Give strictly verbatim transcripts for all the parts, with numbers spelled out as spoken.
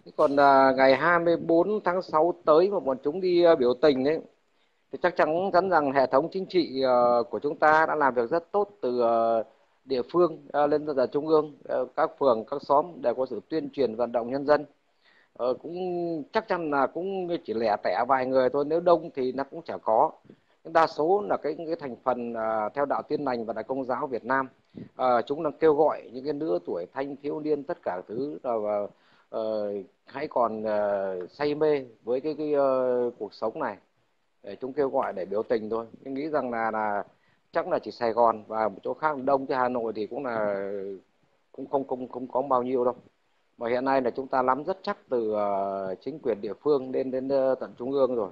Còn à, ngày hai mươi bốn tháng sáu tới mà bọn chúng đi à, biểu tình ấy, thì chắc chắn chắn rằng hệ thống chính trị à, của chúng ta đã làm việc rất tốt từ à, địa phương à, lên tận trung ương. À, các phường, các xóm đều có sự tuyên truyền vận động nhân dân. Ờ, cũng chắc chắn là cũng chỉ lẻ tẻ vài người thôi, nếu đông thì nó cũng chả có. Đa số là cái cái thành phần à, theo đạo Tin lành và Đạo Công giáo Việt Nam. À, chúng đang kêu gọi những cái lứa tuổi thanh thiếu niên tất cả thứ là và, ờ, hãy còn ờ, say mê với cái cái ờ, cuộc sống này, để chúng kêu gọi để biểu tình thôi. Tôi nghĩ rằng là là chắc là chỉ Sài Gòn và một chỗ khác đông, chứ Hà Nội thì cũng là cũng không không không có bao nhiêu đâu. Mà hiện nay là chúng ta nắm rất chắc từ ờ, chính quyền địa phương đến đến ờ, tận trung ương rồi.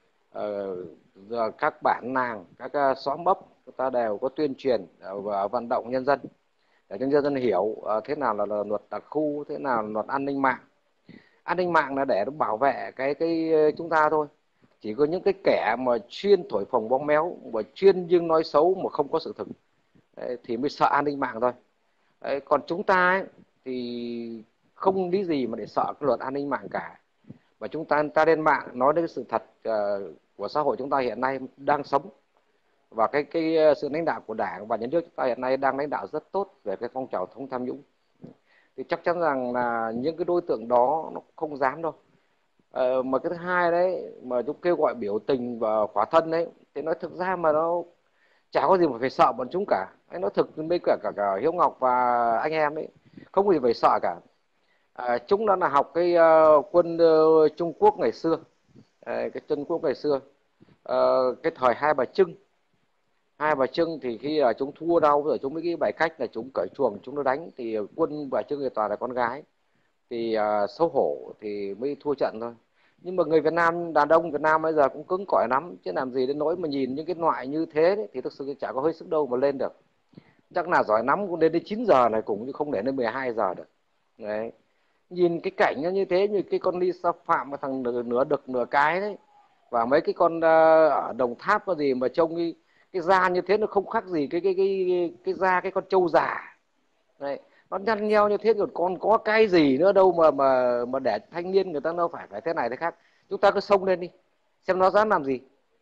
Ờ, giờ các bản làng, các ờ, xóm ấp, chúng ta đều có tuyên truyền ờ, và vận động nhân dân để cho nhân dân hiểu ờ, thế nào là, là luật đặc khu, thế nào là luật an ninh mạng. An ninh mạng là để nó bảo vệ cái cái ờ, chúng ta thôi. Chỉ có những cái kẻ mà chuyên thổi phồng bóp méo và chuyên nhưng nói xấu mà không có sự thực, đấy, thì mới sợ an ninh mạng thôi. Đấy, còn chúng ta ấy, thì không lý gì mà để sợ cái luật an ninh mạng cả. Và chúng ta ta lên mạng nói đến cái sự thật uh, của xã hội chúng ta hiện nay đang sống, và cái cái ờ, sự lãnh đạo của Đảng và Nhà nước chúng ta hiện nay đang lãnh đạo rất tốt về cái phong trào chống tham nhũng. Thì chắc chắn rằng là những cái đối tượng đó nó không dám đâu. Ờ, mà cái thứ hai đấy mà chúng kêu gọi biểu tình và khỏa thân đấy, thì nói thực ra mà nó chả có gì mà phải sợ bọn chúng cả. Anh nói thực với cả, cả cả Hiếu Ngọc và anh em ấy, không có gì phải sợ cả. À, chúng đã là học cái uh, quân uh, Trung Quốc ngày xưa. À, cái Trung Quốc ngày xưa, uh, cái thời Hai Bà Trưng. Hai Bà Trưng thì khi uh, chúng thua đau rồi, chúng mới cái bài cách là chúng cởi chuồng chúng nó đánh, thì quân Bà Trưng thì toàn là con gái, thì uh, xấu hổ thì mới thua trận thôi. Nhưng mà người Việt Nam, đàn ông Việt Nam bây giờ cũng cứng cỏi lắm, chứ làm gì đến nỗi mà nhìn những cái loại như thế đấy, thì thực sự chả có hơi sức đâu mà lên được. Chắc là giỏi lắm cũng đến đến chín giờ này cùng, chứ không để đến mười hai giờ được. Đấy, nhìn cái cảnh nó như thế, như cái con Lisa Phạm mà thằng nửa, nửa đực nửa cái đấy, và mấy cái con ờ, ở Đồng Tháp có gì mà trông cái cái da như thế, nó không khác gì cái cái cái cái da cái con trâu già đấy. Nó nhăn nheo như thế rồi còn có cái gì nữa đâu mà mà mà để thanh niên người ta nó phải phải thế này thế khác. Chúng ta cứ xông lên đi xem nó dám làm gì.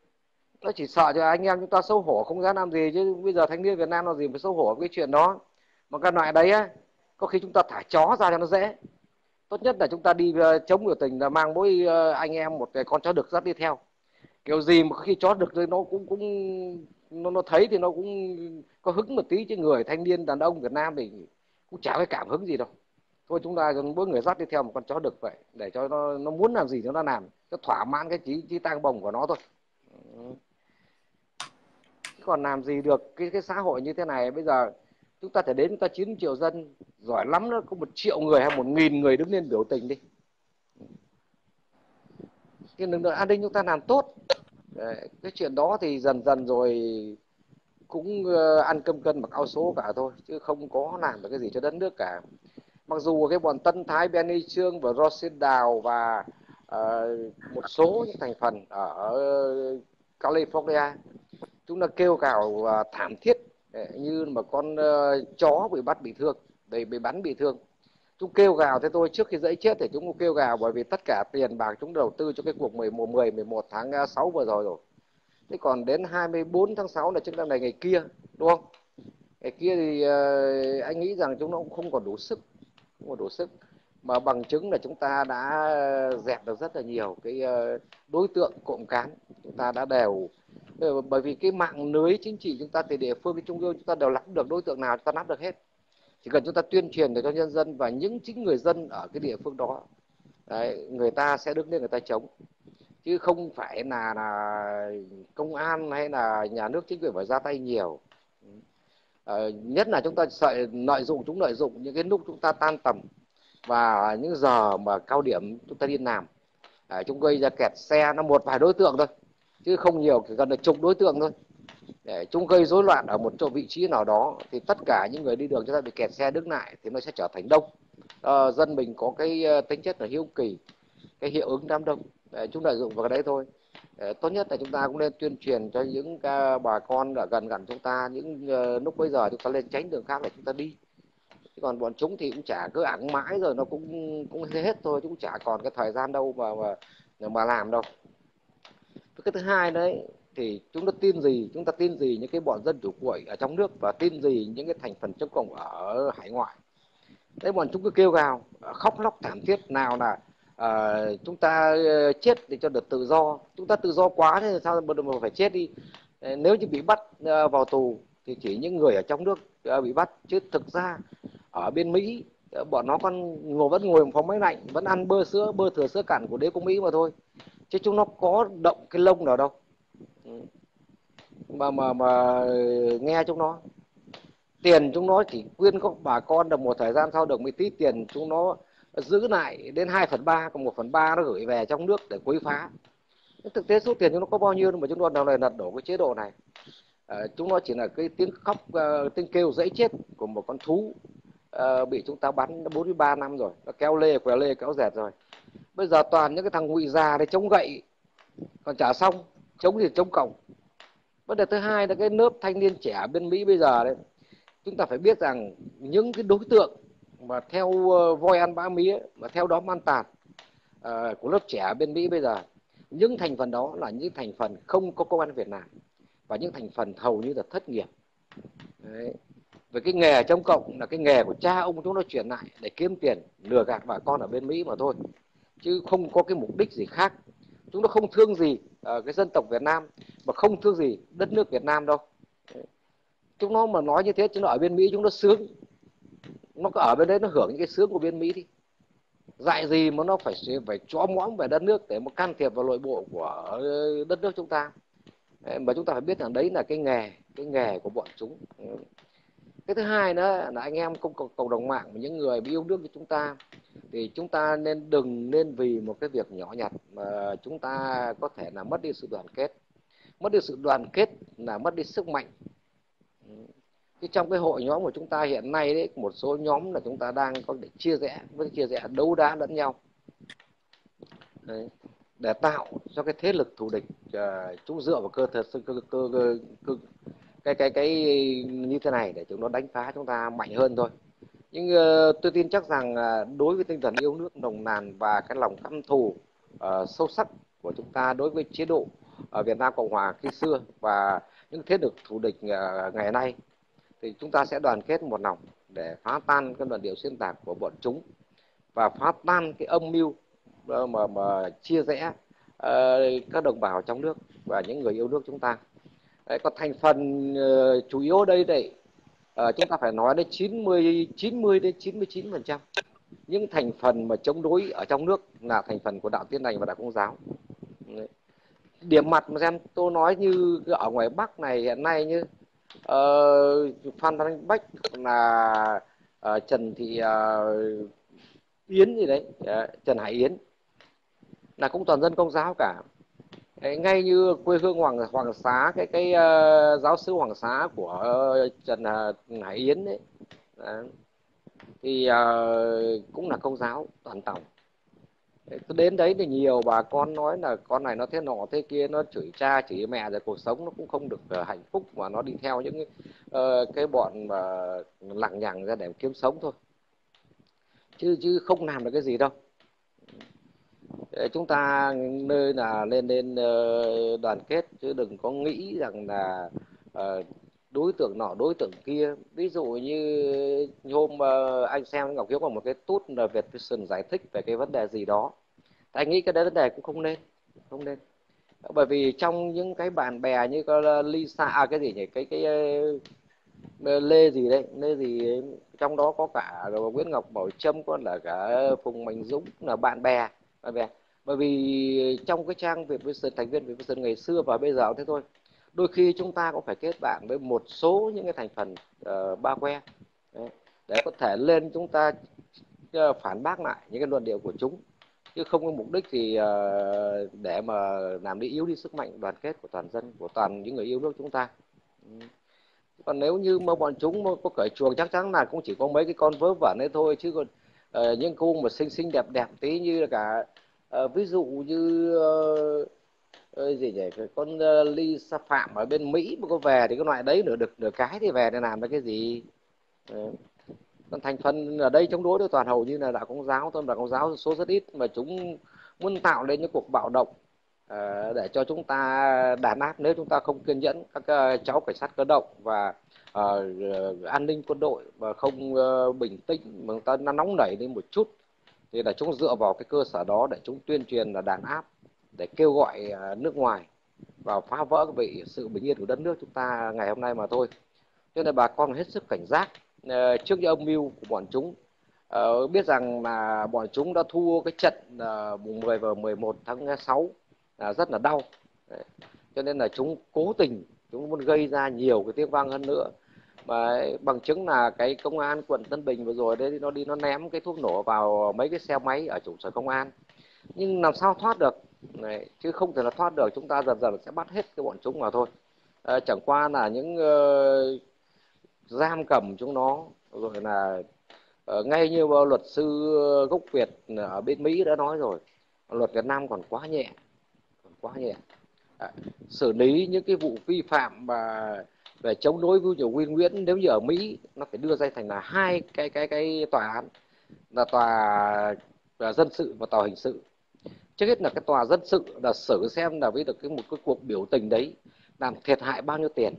Nó chỉ sợ cho anh em chúng ta xấu hổ không dám làm gì, chứ bây giờ thanh niên Việt Nam làm gì phải xấu hổ cái chuyện đó. Mà cái loại đấy á, có khi chúng ta thả chó ra cho nó dễ. Tốt nhất là chúng ta đi uh, chống biểu tình là mang mỗi uh, anh em một cái con chó đực dắt đi theo. Kiểu gì mà khi chó đực thì nó cũng cũng nó, nó thấy thì nó cũng có hứng một tí, chứ người thanh niên đàn ông Việt Nam thì cũng chả cái cảm hứng gì đâu. Thôi chúng ta mỗi người dắt đi theo một con chó đực vậy, để cho nó nó muốn làm gì cho nó làm, nó thỏa mãn cái trí trí tang bồng của nó thôi. Chứ còn làm gì được cái cái xã hội như thế này. Bây giờ chúng ta thể đến chúng ta chín triệu dân, giỏi lắm nó có một triệu người hay một nghìn người đứng lên biểu tình đi, cái lực lượng an ninh chúng ta làm tốt. Đấy, cái chuyện đó thì dần dần rồi cũng uh, ăn cơm cân mặc áo số cả thôi, chứ không có làm được cái gì cho đất nước cả. Mặc dù cái bọn Tân Thái, Benny Trương và Rosin Đào và uh, một số những thành phần ở California, chúng ta kêu gào uh, thảm thiết, như mà con uh, chó bị bắt bị thương, bị, bị bắn bị thương. Chúng kêu gào thế thôi, trước khi dẫy chết thì chúng cũng kêu gào, bởi vì tất cả tiền bạc chúng đầu tư cho cái cuộc mười mười mười một tháng sáu vừa rồi rồi. Thế còn đến hai mươi bốn tháng sáu là chúng ta này ngày kia, đúng không? Ngày kia thì uh, anh nghĩ rằng chúng nó cũng không còn đủ sức, không còn đủ sức. Mà bằng chứng là chúng ta đã dẹp được rất là nhiều cái uh, đối tượng cộng cán, chúng ta đã đều, bởi vì cái mạng lưới chính trị chúng ta từ địa phương đến trung ương chúng ta đều nắm được đối tượng nào chúng ta nắm được hết. Chỉ cần chúng ta tuyên truyền để cho nhân dân và những chính người dân ở cái địa phương đó, đấy, người ta sẽ đứng lên người ta chống, chứ không phải là là công an hay là nhà nước chính quyền phải ra tay nhiều. Ờ, nhất là chúng ta sợ lợi dụng, chúng lợi dụng những cái lúc chúng ta tan tầm và những giờ mà cao điểm chúng ta đi làm. À, chúng gây ra kẹt xe nó một vài đối tượng thôi, chứ không nhiều, chỉ cần là chục đối tượng thôi. Để chúng gây rối loạn ở một chỗ vị trí nào đó, thì tất cả những người đi đường chúng ta bị kẹt xe đứng lại thì nó sẽ trở thành đông. À, dân mình có cái tính chất là hiếu kỳ, cái hiệu ứng đám đông, để chúng lợi dụng vào cái đấy thôi. Để tốt nhất là chúng ta cũng nên tuyên truyền cho những bà con ở gần gần chúng ta, những uh, lúc bây giờ chúng ta lên tránh đường khác để chúng ta đi. Chứ còn bọn chúng thì cũng chả cứ ẵng mãi rồi nó cũng cũng hết thôi, cũng chả còn cái thời gian đâu mà mà mà làm đâu. Cái thứ hai đấy thì chúng ta tin gì, chúng ta tin gì những cái bọn dân chủ cuội ở trong nước và tin gì những cái thành phần chống cộng ở hải ngoại. Đấy, bọn chúng cứ kêu gào khóc lóc thảm thiết nào là à, chúng ta chết để cho được tự do, chúng ta tự do quá thế sao mà phải chết đi. Nếu như bị bắt vào tù thì chỉ những người ở trong nước bị bắt, chứ thực ra ở bên Mỹ bọn nó còn ngồi vẫn ngồi phòng máy lạnh, vẫn ăn bơ sữa bơ thừa sữa cặn của đế quốc Mỹ mà thôi, chứ chúng nó có động cái lông nào đâu mà mà mà nghe chúng nó. Tiền chúng nó chỉ quyên có bà con được một thời gian sau được mấy tí tiền, chúng nó giữ lại đến hai phần ba, còn một phần ba nó gửi về trong nước để quấy phá. Thực tế số tiền chúng nó có bao nhiêu mà chúng nó nào này lật đổ cái chế độ này. À, chúng nó chỉ là cái tiếng khóc, uh, tiếng kêu dẫy chết của một con thú uh, bị chúng ta bắn bốn mươi ba năm rồi, nó kéo lê quẹo lê kéo dẹt rồi. Bây giờ toàn những cái thằng ngụy già để chống gậy còn chả xong, chống thì chống cộng. Vấn đề thứ hai là cái lớp thanh niên trẻ bên Mỹ bây giờ đấy, chúng ta phải biết rằng những cái đối tượng mà theo voi ăn bã mía, mà theo đóm ăn tàn uh, của lớp trẻ bên Mỹ bây giờ, những thành phần đó là những thành phần không có công ăn việc làm và những thành phần hầu như là thất nghiệp. Đấy. Về cái nghề trong cộng là cái nghề của cha ông chúng nó truyền lại để kiếm tiền lừa gạt bà con ở bên Mỹ mà thôi, chứ không có cái mục đích gì khác. Chúng nó không thương gì uh, cái dân tộc Việt Nam mà không thương gì đất nước Việt Nam đâu. Đấy. Chúng nó mà nói như thế, chúng nó ở bên Mỹ chúng nó sướng, nó có ở bên đấy nó hưởng những cái sướng của bên Mỹ đi. Dạy gì mà nó phải phải chó mõm về đất nước để mà can thiệp vào nội bộ của đất nước chúng ta. Mà chúng ta phải biết rằng đấy là cái nghề cái nghề của bọn chúng. Cái thứ hai nữa là anh em cộng, cộng đồng mạng, những người bị yêu nước như chúng ta, thì chúng ta nên đừng nên vì một cái việc nhỏ nhặt mà chúng ta có thể là mất đi sự đoàn kết. Mất đi sự đoàn kết là mất đi sức mạnh. Chứ trong cái hội nhóm của chúng ta hiện nay đấy, một số nhóm là chúng ta đang có để chia rẽ, với chia rẽ đấu đá lẫn nhau. Đấy. Để tạo cho cái thế lực thù địch uh, chúng dựa vào cơ thể cơ, cơ, cơ, cơ, cái cái cái như thế này để chúng nó đánh phá chúng ta mạnh hơn thôi. Nhưng uh, tôi tin chắc rằng uh, đối với tinh thần yêu nước nồng nàn và cái lòng căm thù uh, sâu sắc của chúng ta đối với chế độ ở Việt Nam Cộng Hòa khi xưa và những thế lực thù địch uh, ngày nay, thì chúng ta sẽ đoàn kết một lòng để phá tan cái luận điệu xuyên tạc của bọn chúng và phá tan cái âm mưu mà, mà, mà chia rẽ uh, các đồng bào trong nước và những người yêu nước chúng ta. Đấy, còn thành phần uh, chủ yếu ở đây đây uh, chúng ta phải nói đến chín mươi chín mươi đến chín mươi chín phần trăm những thành phần mà chống đối ở trong nước là thành phần của đạo Tin Lành và đạo Công giáo. Đấy. Điểm mặt mà xem tôi nói như ở ngoài Bắc này hiện nay như uh, Phan Văn Bách là uh, Trần Thị uh, Yến gì đấy, uh, Trần Hải Yến là cũng toàn dân Công giáo cả. Đấy, ngay như quê hương Hoàng Hoàng Xá, cái cái uh, giáo sư Hoàng Xá của uh, Trần uh, Hải Yến đấy, đấy. Thì uh, cũng là Công giáo toàn tòng. Đấy, đến đấy thì nhiều bà con nói là con này nó thế nọ thế kia, nó chửi cha chửi mẹ, rồi cuộc sống nó cũng không được uh, hạnh phúc, mà nó đi theo những uh, cái bọn mà lằng nhằng ra để kiếm sống thôi, chứ chứ không làm được cái gì đâu. Để chúng ta nơi là lên lên uh, đoàn kết, chứ đừng có nghĩ rằng là uh, đối tượng nọ đối tượng kia. Ví dụ như hôm uh, anh xem Ngọc Hiếu có một cái tút là Việt Vision giải thích về cái vấn đề gì đó, anh nghĩ cái đấy vấn đề cũng không nên không nên bởi vì trong những cái bạn bè như có Lisa à, cái gì nhỉ, cái cái uh, Lê gì đấy, Lê gì ấy. Trong đó có cả Nguyễn Ngọc Bảo Trâm, có là cả Phùng Mạnh Dũng, là bạn bè bạn bè bởi vì trong cái trang Việt Vision, thành viên Việt Vision ngày xưa và bây giờ thế thôi, đôi khi chúng ta cũng phải kết bạn với một số những cái thành phần uh, ba que đấy, để có thể lên chúng ta uh, phản bác lại những cái luận điệu của chúng, chứ không có mục đích thì uh, để mà làm đi yếu đi sức mạnh đoàn kết của toàn dân, của toàn những người yêu nước chúng ta. Còn nếu như mà bọn chúng mà có cởi chuồng chắc chắn là cũng chỉ có mấy cái con vớ vẩn ấy thôi, chứ còn uh, những cô mà xinh xinh đẹp đẹp tí như là cả uh, ví dụ như uh, uh, gì nhỉ, cái con uh, Lisa Phạm ở bên Mỹ mà có về thì cái loại đấy nửa được nửa cái thì về để làm được cái gì. Uh. Còn thành phần ở đây chống đối đối toàn hầu như là đạo Công giáo thôi, đạo Công giáo số rất ít, mà chúng muốn tạo lên những cuộc bạo động uh, để cho chúng ta đàn áp nếu chúng ta không kiên nhẫn. Các uh, cháu cảnh sát cơ động và uh, an ninh quân đội mà không uh, bình tĩnh, mà người ta nó nóng nảy lên một chút thì là chúng dựa vào cái cơ sở đó để chúng tuyên truyền là đàn áp, để kêu gọi uh, nước ngoài vào phá vỡ cái sự bình yên của đất nước chúng ta ngày hôm nay mà thôi. Cho nên bà con hết sức cảnh giác uh, trước những âm mưu của bọn chúng. Uh, biết rằng là bọn chúng đã thua cái trận uh, mùng mười và mười một tháng sáu uh, rất là đau. Đấy. Cho nên là chúng cố tình, chúng muốn gây ra nhiều cái tiếng vang hơn nữa. Mà bằng chứng là cái công an quận Tân Bình vừa rồi đấy, nó đi nó ném cái thuốc nổ vào mấy cái xe máy ở trụ sở công an. Nhưng làm sao thoát được? Đấy, chứ không thể là thoát được, chúng ta dần dần sẽ bắt hết cái bọn chúng mà thôi. À, chẳng qua là những uh, giam cầm chúng nó, rồi là uh, ngay như luật sư gốc Việt ở bên Mỹ đã nói rồi, luật Việt Nam còn quá nhẹ, còn quá nhẹ. À, xử lý những cái vụ vi phạm mà về chống đối với nhiều Nguyên Nguyễn, nếu như ở Mỹ nó phải đưa ra thành là hai cái cái cái tòa án, là tòa, tòa dân sự và tòa hình sự. Trước hết là cái tòa dân sự là xử xem là với được cái một cái cuộc biểu tình đấy làm thiệt hại bao nhiêu tiền.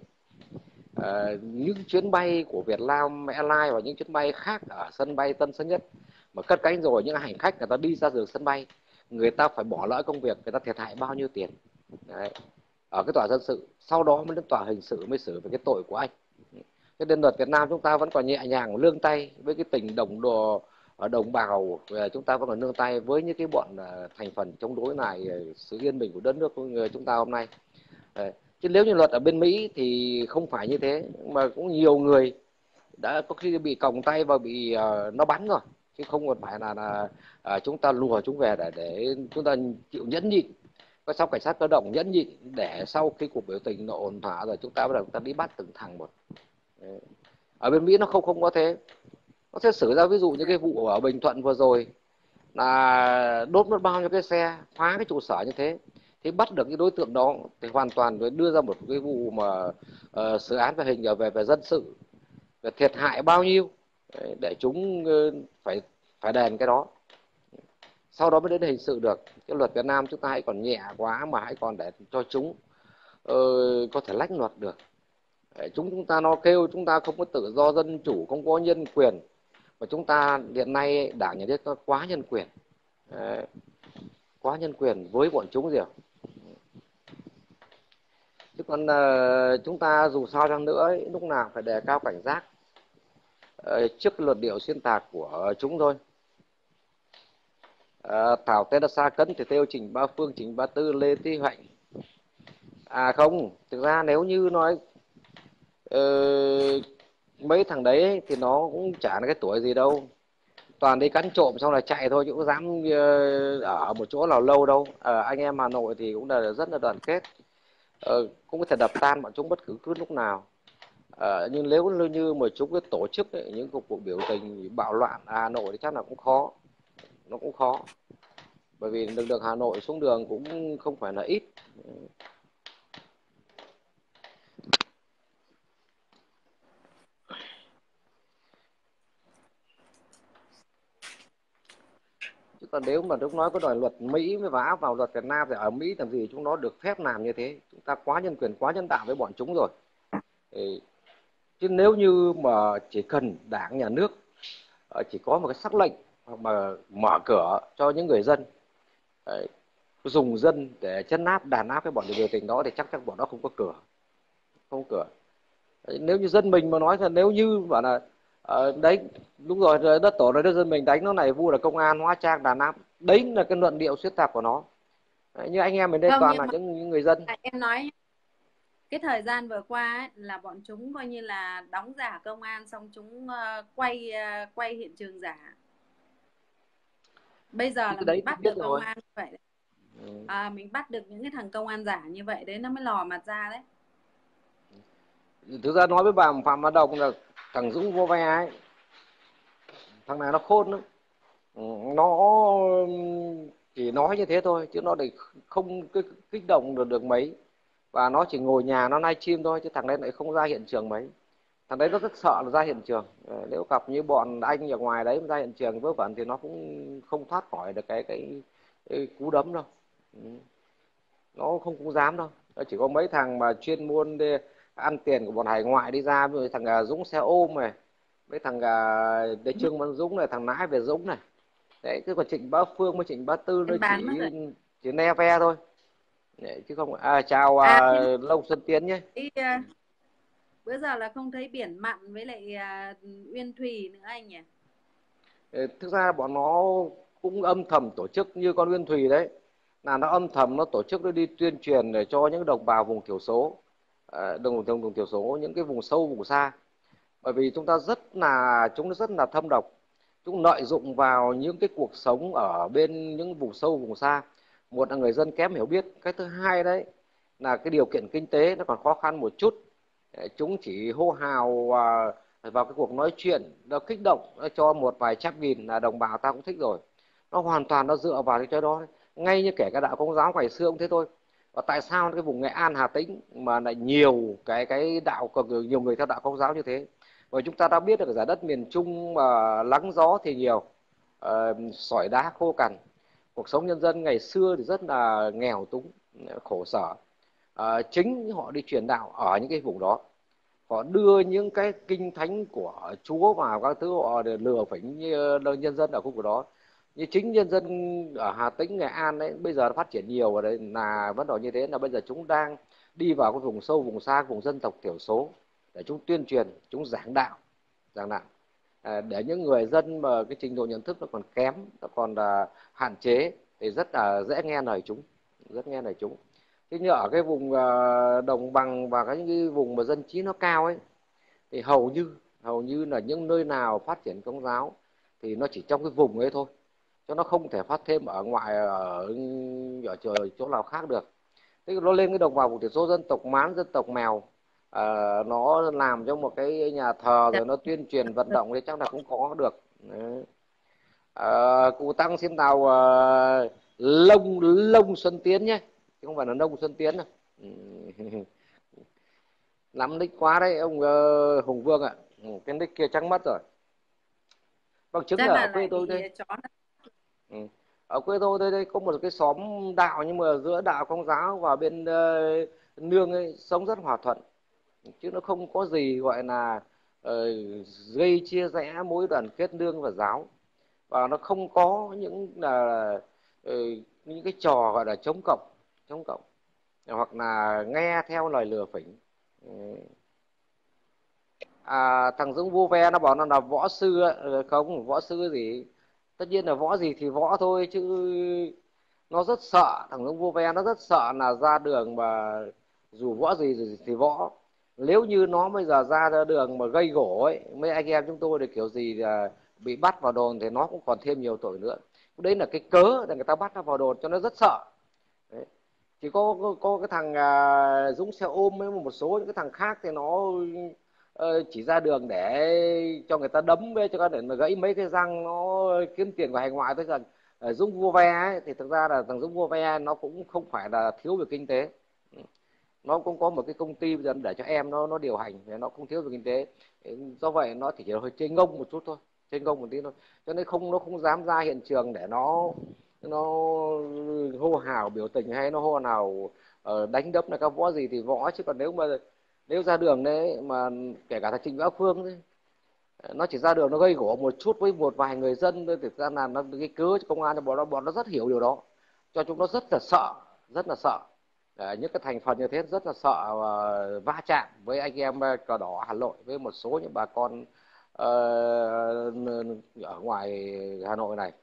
À, những chuyến bay của Vietnam Airlines và những chuyến bay khác ở sân bay Tân Sơn Nhất mà cất cánh rồi, những hành khách người ta đi ra từ sân bay, người ta phải bỏ lỡ công việc, người ta thiệt hại bao nhiêu tiền. Đấy. Ở cái tòa dân sự, sau đó mới đến tòa hình sự mới xử về cái tội của anh. Cho nên luật Việt Nam chúng ta vẫn còn nhẹ nhàng lương tay với cái tình đồng đồ ở đồng bào, chúng ta vẫn còn nương tay với những cái bọn thành phần chống đối này sự yên bình của đất nước của người chúng ta hôm nay. Đấy. Chứ nếu như luật ở bên Mỹ thì không phải như thế, mà cũng nhiều người đã có khi bị còng tay và bị uh, nó bắn rồi, chứ không còn phải là, là uh, chúng ta lùa chúng về để để chúng ta chịu nhẫn nhịn. Có sau cảnh sát cơ động nhẫn nhịn để sau khi cuộc biểu tình nó ổn thỏa rồi chúng ta bắt đầu chúng ta đi bắt từng thằng một. Đấy. Ở bên Mỹ nó không không có thế, nó sẽ xử ra ví dụ như cái vụ ở Bình Thuận vừa rồi là đốt mất bao nhiêu cái xe, phá cái trụ sở như thế, thì bắt được cái đối tượng đó thì hoàn toàn phải đưa ra một cái vụ mà uh, xử án về hình về về dân sự, về thiệt hại bao nhiêu. Đấy, để chúng uh, phải phải đền cái đó, sau đó mới đến hình sự được. Cái luật Việt Nam chúng ta hãy còn nhẹ quá mà hãy còn để cho chúng uh, có thể lách luật được. Đấy, chúng chúng ta nó kêu chúng ta không có tự do dân chủ, không có nhân quyền, mà chúng ta hiện nay đảng nhà nước nó quá nhân quyền. Đấy, quá nhân quyền với bọn chúng gì ạ. Chứ còn uh, chúng ta dù sao chăng nữa ấy, lúc nào phải đề cao cảnh giác uh, trước luật điệu xuyên tạc của chúng thôi. Uh, Thảo tên là Sa Cấn thì theo Trình Ba Phương, Trình Ba Tư, Lê Thị Hạnh. À không, thực ra nếu như nói uh, mấy thằng đấy thì nó cũng chả là cái tuổi gì đâu, toàn đi cắn trộm xong là chạy thôi, chứ cũng dám uh, ở một chỗ nào lâu đâu. Uh, anh em Hà Nội thì cũng là rất là đoàn kết, uh, cũng có thể đập tan bọn chúng bất cứ cứ lúc nào. Uh, nhưng nếu như mà chúng cái tổ chức ấy, những cuộc, cuộc biểu tình bạo loạn ở Hà Nội thì chắc là cũng khó, nó cũng khó, bởi vì lực lượng Hà Nội xuống đường cũng không phải là ít. Chứ còn nếu mà chúng nói có đòi luật Mỹ mới vá vào luật Việt Nam thì ở Mỹ làm gì chúng nó được phép làm như thế. Chúng ta quá nhân quyền, quá nhân đạo với bọn chúng rồi. Thì, chứ nếu như mà chỉ cần đảng nhà nước chỉ có một cái sắc lệnh hoặc mà mở cửa cho những người dân, đấy, dùng dân để chấn áp đàn áp cái bọn biểu tình đó thì chắc chắn bọn đó không có cửa, không có cửa. Đấy, nếu như dân mình mà nói là nếu như bảo là uh, đấy đúng rồi, đất tổ này dân mình đánh nó này vui là công an hóa trang đàn áp, đấy là cái luận điệu xuyên tạc của nó. Đấy, như anh em mình đây Không, toàn nhưng là mà những, những người dân. em nói cái thời gian vừa qua ấy, là bọn chúng coi như là đóng giả công an, xong chúng uh, quay uh, quay hiện trường giả. Bây giờ Thì là cái đấy mình tôi bắt biết được công rồi. an như vậy đấy. Ừ. À, mình bắt được những cái thằng công an giả như vậy đấy, nó mới lò mặt ra đấy. Thực ra nói với bà Phạm Văn Đồng là thằng Dũng vô ve ấy, thằng này nó khôn lắm. Ừ, nó chỉ nói như thế thôi chứ nó để không kích động được được mấy, và nó chỉ ngồi nhà nó live stream thôi, chứ thằng đấy lại không ra hiện trường mấy. thằng đấy nó rất sợ là ra hiện trường. Ờ, nếu gặp như bọn anh ở ngoài đấy ra hiện trường vớ vẩn thì nó cũng không thoát khỏi được cái cái, cái cú đấm đâu. Ừ. Nó không cũng dám đâu. Nó chỉ có mấy thằng mà chuyên môn đi ăn tiền của bọn hải ngoại đi ra, ví dụ thằng à, Dũng xe ôm này, mấy thằng à, để Trương Văn Dũng này, thằng Nãi về Dũng này, đấy. Cứ còn Trịnh Bá Phương với Trịnh Bá Tư nó Em bán mất chỉ rồi. chỉ ne ve thôi. Đấy, chứ không. À, chào À à, thế Long Xuân Tiến nhé. thấy, à, bữa giờ là không thấy Biển Mặn với lại à, Uyên Thùy nữa anh nhỉ? Ờ, thực ra bọn nó cũng âm thầm tổ chức như con Nguyên Thùy đấy, là nó âm thầm nó tổ chức nó đi tuyên truyền để cho những đồng bào vùng thiểu số, ờ, đồng đồng vùng thiểu số, những cái vùng sâu vùng xa. Bởi vì chúng ta rất là chúng nó rất là thâm độc, chúng lợi dụng vào những cái cuộc sống ở bên những vùng sâu vùng xa. Một là người dân kém hiểu biết, cái thứ hai đấy là cái điều kiện kinh tế nó còn khó khăn một chút. Ờ, chúng chỉ hô hào à, vào cái cuộc nói chuyện nó kích động, nó cho một vài trăm nghìn là đồng bào ta cũng thích rồi. Nó hoàn toàn nó dựa vào cái chỗ đó. Ngay như kể cả đạo Công giáo ngày xưa cũng thế thôi. Và tại sao cái vùng Nghệ An, Hà Tĩnh mà lại nhiều cái cái đạo, nhiều người theo đạo Công giáo như thế? Bởi chúng ta đã biết được giải đất miền Trung mà lắng gió thì nhiều, uh, sỏi đá khô cằn, cuộc sống nhân dân ngày xưa thì rất là nghèo túng, khổ sở. À, chính họ đi truyền đạo ở những cái vùng đó, họ đưa những cái kinh thánh của Chúa vào các thứ, họ để lừa phỉnh nhân dân ở khu vực đó. Như chính nhân dân ở Hà Tĩnh, Nghệ An đấy, bây giờ nó phát triển nhiều ở đây là vấn đề như thế, là bây giờ chúng đang đi vào cái vùng sâu vùng xa, vùng dân tộc thiểu số để chúng tuyên truyền, chúng giảng đạo, giảng đạo à, để những người dân mà cái trình độ nhận thức nó còn kém, nó còn là hạn chế thì rất là dễ nghe lời chúng, rất nghe lời chúng. Thế như ở cái vùng à, đồng bằng và cái những cái vùng mà dân trí nó cao ấy, thì hầu như hầu như là những nơi nào phát triển Công giáo thì nó chỉ trong cái vùng ấy thôi, cho nó không thể phát thêm ở ngoài, ở ở chỗ, chỗ nào khác được. Thế nó lên cái đồng bào vùng thiểu số, dân tộc Mán, dân tộc Mèo, à, nó làm cho một cái nhà thờ Dạ. rồi nó tuyên truyền vận động thì chắc là cũng có được. Đấy. À, cụ Tăng xin chào à, Lông Lông Xuân Tiến nhé, chứ không phải là Nông Xuân Tiến đâu. Ừ. Lắm nick quá đấy ông uh, Hùng Vương ạ. Ừ, cái nick kia trắng mất rồi. Bằng chứng Chắc là ở là quê lại tôi bị đây. chó nó. Ừ. Ở quê tôi đây, đây có một cái xóm đạo, nhưng mà giữa đạo Công giáo và bên uh, nương ấy sống rất hòa thuận, chứ nó không có gì gọi là uh, gây chia rẽ mối đoàn kết nương và giáo. Và nó không có những là uh, những cái trò gọi là chống cộng, chống cộng hoặc là nghe theo lời lừa phỉnh. Ừ. À, thằng Dũng vô ve nó bảo nó là võ sư ấy. Ừ, không, võ sư gì, tất nhiên là võ gì thì võ thôi, chứ nó rất sợ, thằng Dũng vô ve nó rất sợ là ra đường mà dù võ gì thì, thì võ. Nếu như nó bây giờ ra đường mà gây gổ ấy, mấy anh em chúng tôi thì kiểu gì là bị bắt vào đồn thì nó cũng còn thêm nhiều tội nữa. Đấy là cái cớ để người ta bắt nó vào đồn, cho nó rất sợ. Đấy. Chỉ có, có có cái thằng à, Dũng xe ôm với một số những cái thằng khác thì nó ờ, chỉ ra đường để cho người ta đấm với, cho nó để mà gãy mấy cái răng, nó kiếm tiền của hải ngoại thôi. Rằng uh, Dũng vua ve ấy, thì thực ra là thằng Dũng vua ve nó cũng không phải là thiếu về kinh tế. Nó cũng có một cái công ty bây giờ để cho em nó nó điều hành, thì nó không thiếu về kinh tế. Do vậy nó chỉ hơi chơi ngông một chút thôi, chơi ngông một tí thôi, cho nên không nó không dám ra hiện trường để nó nó hô hào biểu tình, hay nó hô nào uh, đánh đấm là các võ gì thì võ. Chứ còn nếu mà nếu ra đường đấy mà kể cả thằng Trịnh Bá Phương đấy, nó chỉ ra đường nó gây gổ một chút với một vài người dân thôi, thực ra là nó cái cớ cho công an, bọn nó bọn nó rất hiểu điều đó, cho chúng nó rất là sợ, rất là sợ. Đấy, những cái thành phần như thế rất là sợ uh, va chạm với anh em cờ đỏ Hà Nội, với một số những bà con uh, ở ngoài Hà Nội này.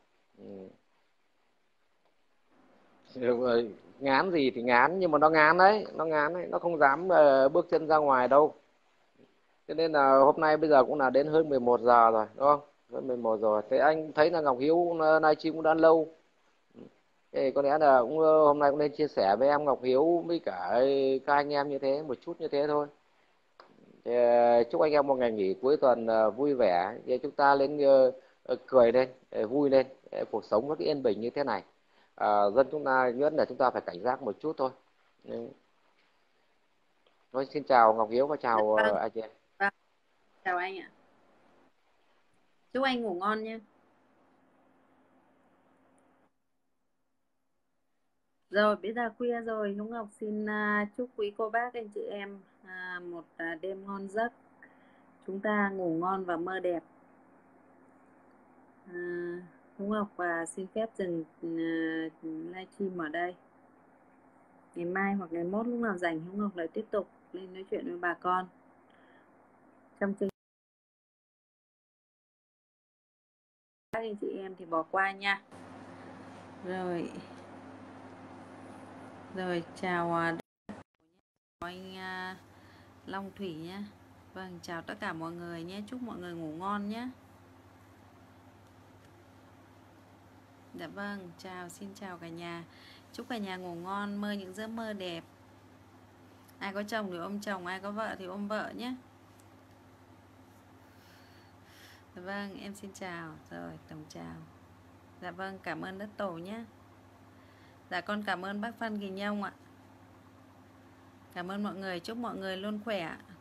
Ừ. Ngán gì thì ngán, nhưng mà nó ngán đấy, nó ngán đấy, nó không dám uh, bước chân ra ngoài đâu. Cho nên là hôm nay bây giờ cũng là đến hơn mười một giờ rồi, đúng không? Hơn mười một rồi. Thế anh thấy là Ngọc Hiếu livestream cũng đã lâu. Thế có lẽ là cũng hôm nay cũng nên chia sẻ với em Ngọc Hiếu với cả các anh em như thế, một chút như thế thôi. Thì chúc anh em một ngày nghỉ cuối tuần vui vẻ. Thì chúng ta lên cười lên, vui lên. Cuộc sống rất yên bình như thế này. À, dân chúng ta nhớ là chúng ta phải cảnh giác một chút thôi. Nói xin chào Ngọc Hiếu và Dạ chào vâng. anh chị. Vâng. Chào anh ạ. Chúc anh ngủ ngon nhé. Rồi bây giờ khuya rồi, Hữu Ngọc xin à, chúc quý cô bác anh chị em à, một à, đêm ngon giấc. Chúng ta ngủ ngon và mơ đẹp. À, Hữu Ngọc và xin phép dừng uh, livestream ở đây. Ngày mai hoặc ngày mốt lúc nào rảnh Hữu Ngọc lại tiếp tục lên nói chuyện với bà con trong chương các anh chị em thì bỏ qua nha. Rồi rồi chào à, anh à, Long Thủy nhé. Vâng, chào tất cả mọi người nhé. Chúc mọi người ngủ ngon nhé. Dạ vâng, chào, xin chào cả nhà. Chúc cả nhà ngủ ngon, mơ những giấc mơ đẹp. Ai có chồng thì ôm chồng, ai có vợ thì ôm vợ nhé. Dạ vâng, em xin chào. Rồi, tổng chào. Dạ vâng, cảm ơn đất tổ nhé. Dạ con cảm ơn bác Phan Kỳ Nhông ạ. Cảm ơn mọi người, chúc mọi người luôn khỏe.